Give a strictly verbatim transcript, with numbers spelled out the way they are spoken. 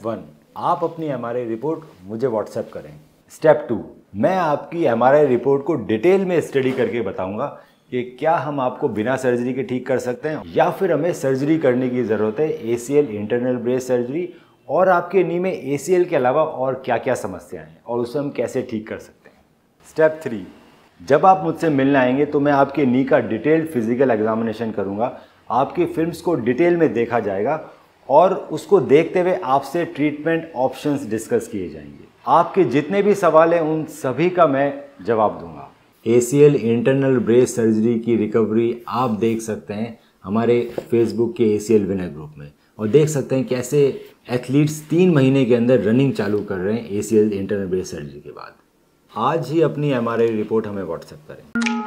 One, आप अपनी M R I report मुझे व्हाट्सएप करें। स्टेप टू, मैं आपकी एम आर आई रिपोर्ट को डिटेल में स्टडी करके बताऊंगा कि क्या हम आपको बिना सर्जरी के ठीक कर सकते हैं या फिर हमें सर्जरी करने की ज़रूरत है, A C L internal brace surgery, और आपके नी में ए सी एल के अलावा और क्या क्या समस्याएं हैं और उसे हम कैसे ठीक कर सकते हैं। स्टेप थ्री, जब आप मुझसे मिलने आएंगे तो मैं आपके नी का डिटेल्ड फिजिकल एग्जामिनेशन करूंगा, आपकी फिल्म्स को डिटेल में देखा जाएगा और उसको देखते हुए आपसे ट्रीटमेंट ऑप्शंस डिस्कस किए जाएंगे। आपके जितने भी सवाल हैं उन सभी का मैं जवाब दूंगा। A C L internal brace surgery की रिकवरी आप देख सकते हैं हमारे फेसबुक के A C L winner group में, और देख सकते हैं कैसे एथलीट्स तीन महीने के अंदर रनिंग चालू कर रहे हैं A C L internal brace surgery के बाद। आज ही अपनी एम आर आई रिपोर्ट हमें व्हाट्सएप करें।